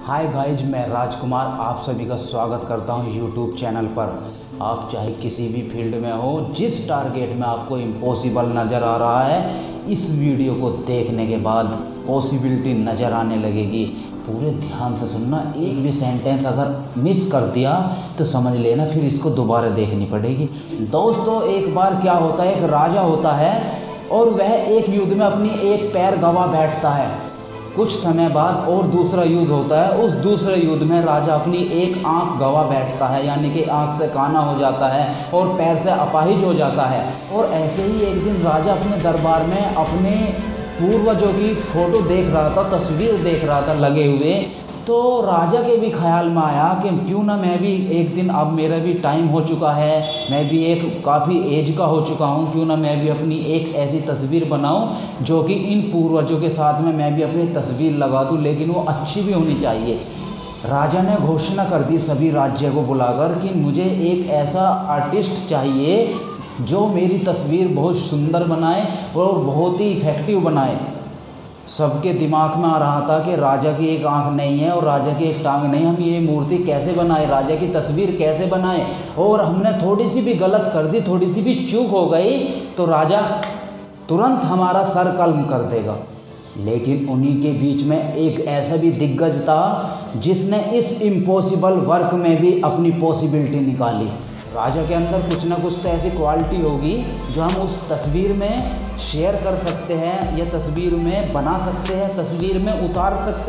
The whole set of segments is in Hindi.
हाय गाइज, मैं राजकुमार आप सभी का स्वागत करता हूं यूट्यूब चैनल पर। आप चाहे किसी भी फील्ड में हो, जिस टारगेट में आपको इम्पॉसिबल नज़र आ रहा है, इस वीडियो को देखने के बाद पॉसिबिलिटी नज़र आने लगेगी। पूरे ध्यान से सुनना, एक भी सेंटेंस अगर मिस कर दिया तो समझ लेना फिर इसको दोबारा देखनी पड़ेगी। दोस्तों, एक बार क्या होता है, एक राजा होता है और वह एक युद्ध में अपनी एक पैर गंवा बैठता है। कुछ समय बाद और दूसरा युद्ध होता है। उस दूसरे युद्ध में राजा अपनी एक आंख गंवा बैठता है, यानी कि आंख से काना हो जाता है और पैर से अपाहिज हो जाता है। और ऐसे ही एक दिन राजा अपने दरबार में अपने पूर्वजों की फ़ोटो देख रहा था, तस्वीर देख रहा था लगे हुए। तो राजा के भी ख्याल में आया कि क्यों ना मैं भी एक दिन, अब मेरा भी टाइम हो चुका है, मैं भी एक काफ़ी एज का हो चुका हूँ, क्यों ना मैं भी अपनी एक ऐसी तस्वीर बनाऊँ जो कि इन पूर्वजों के साथ में मैं भी अपनी तस्वीर लगा दूँ, लेकिन वो अच्छी भी होनी चाहिए। राजा ने घोषणा कर दी सभी राज्य को बुलाकर कि मुझे एक ऐसा आर्टिस्ट चाहिए जो मेरी तस्वीर बहुत सुंदर बनाए और बहुत ही इफ़ेक्टिव बनाए। सबके दिमाग में आ रहा था कि राजा की एक आंख नहीं है और राजा की एक टांग नहीं, हम ये मूर्ति कैसे बनाए, राजा की तस्वीर कैसे बनाए। और हमने थोड़ी सी भी गलत कर दी, थोड़ी सी भी चूक हो गई तो राजा तुरंत हमारा सर कलम कर देगा। लेकिन उन्हीं के बीच में एक ऐसा भी दिग्गज था जिसने इस इम्पॉसिबल वर्क में भी अपनी पॉसिबिलिटी निकाली। राजा के अंदर कुछ ना कुछ तो ऐसी क्वालिटी होगी जो हम उस तस्वीर में शेयर कर सकते हैं, या तस्वीर में बना सकते हैं, तस्वीर में उतार सकते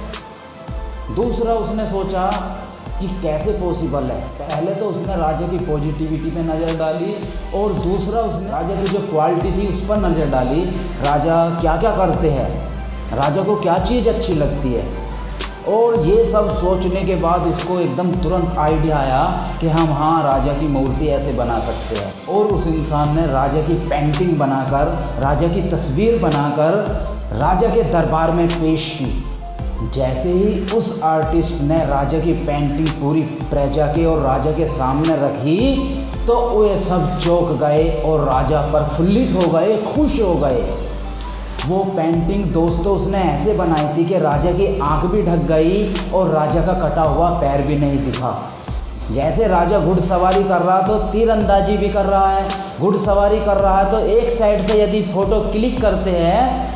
हैं। दूसरा, उसने सोचा कि कैसे पॉसिबल है। पहले तो उसने राजा की पॉजिटिविटी पे नज़र डाली और दूसरा उसने राजा की जो क्वालिटी थी उस पर नज़र डाली। राजा क्या क्या करते हैं, राजा को क्या चीज़ अच्छी लगती है। और ये सब सोचने के बाद उसको एकदम तुरंत आइडिया आया कि हम राजा की मूर्ति ऐसे बना सकते हैं। और उस इंसान ने राजा की पेंटिंग बनाकर, राजा की तस्वीर बनाकर राजा के दरबार में पेश की। जैसे ही उस आर्टिस्ट ने राजा की पेंटिंग पूरी प्रजा के और राजा के सामने रखी तो वे सब चौंक गए और राजा प्रफुल्लित हो गए, खुश हो गए। वो पेंटिंग दोस्तों उसने ऐसे बनाई थी कि राजा की आंख भी ढक गई और राजा का कटा हुआ पैर भी नहीं दिखा। जैसे राजा घुड़सवारी कर रहा तो तीरंदाजी भी कर रहा है, घुड़सवारी कर रहा है तो एक साइड से यदि फ़ोटो क्लिक करते हैं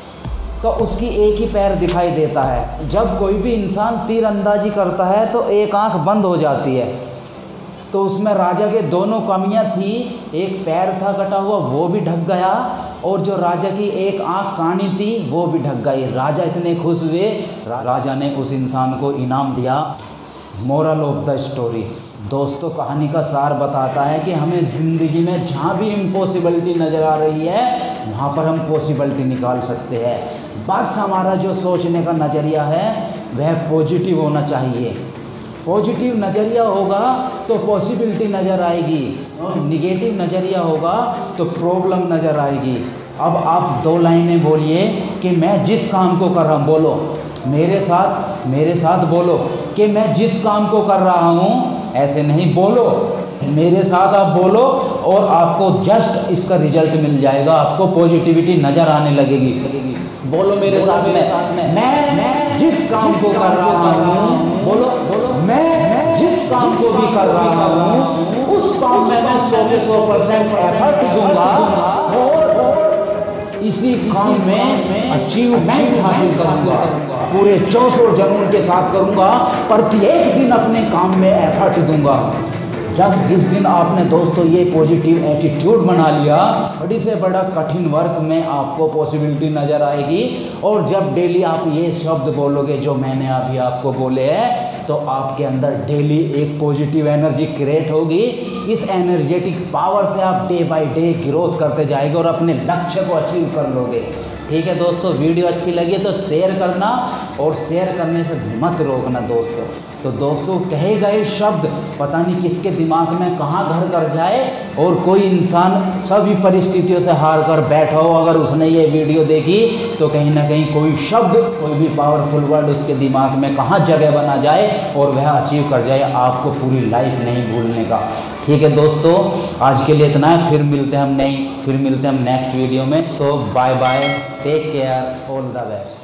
तो उसकी एक ही पैर दिखाई देता है। जब कोई भी इंसान तीरंदाजी करता है तो एक आंख बंद हो जाती है। तो उसमें राजा के दोनों कमियां थी, एक पैर था कटा हुआ वो भी ढक गया और जो राजा की एक आंख कानी थी वो भी ढक गई। राजा इतने खुश हुए, राजा ने उस इंसान को इनाम दिया। मोरल ऑफ द स्टोरी, दोस्तों कहानी का सार बताता है कि हमें ज़िंदगी में जहाँ भी इम्पॉसिबिलिटी नज़र आ रही है वहाँ पर हम पॉसिबिलिटी निकाल सकते हैं। बस हमारा जो सोचने का नज़रिया है वह पॉजिटिव होना चाहिए। पॉजिटिव नज़रिया होगा तो पॉसिबिलिटी नज़र आएगी, निगेटिव नज़रिया होगा तो प्रॉब्लम नज़र आएगी। अब आप दो लाइनें बोलिए कि मैं जिस काम को कर रहा हूँ, बोलो मेरे साथ बोलो कि मैं जिस काम को कर रहा हूँ, ऐसे नहीं बोलो, मेरे साथ आप बोलो और आपको जस्ट इसका रिजल्ट मिल जाएगा, आपको पॉजिटिविटी नज़र आने लगेगी। बोलो मेरे साथ में, मैं जिस काम को कर रहा हूँ, बोलो मैं जिस काम को भी कर रहा हूँ उस काम में मैं 100% एफर्ट दूंगा और इसी काम में अचीवमेंट हासिल करूंगा, पूरे जोश और जुनून के साथ करूंगा, प्रत्येक दिन अपने काम में एफर्ट दूंगा। जिस दिन आपने दोस्तों ये पॉजिटिव एटीट्यूड बना लिया, बड़ी से बड़ा कठिन वर्क में आपको पॉसिबिलिटी नज़र आएगी। और जब डेली आप ये शब्द बोलोगे जो मैंने अभी आपको बोले हैं, तो आपके अंदर डेली एक पॉजिटिव एनर्जी क्रिएट होगी। इस एनर्जेटिक पावर से आप डे बाय डे ग्रोथ करते जाएंगे और अपने लक्ष्य को अचीव कर लोगे। ठीक है दोस्तों, वीडियो अच्छी लगी तो शेयर करना और शेयर करने से मत रोकना दोस्तों। तो दोस्तों कहे गए शब्द पता नहीं किसके दिमाग में कहाँ घर कर जाए और कोई इंसान सभी परिस्थितियों से हार कर बैठा हो, अगर उसने ये वीडियो देखी तो कहीं ना कहीं कोई शब्द, कोई भी पावरफुल वर्ड उसके दिमाग में कहाँ जगह बना जाए और वह अचीव कर जाए, आपको पूरी लाइफ नहीं भूलने का। ठीक है दोस्तों, आज के लिए इतना है, फिर मिलते हैं हम नेक्स्ट वीडियो में। तो bye bye, take care, all the best.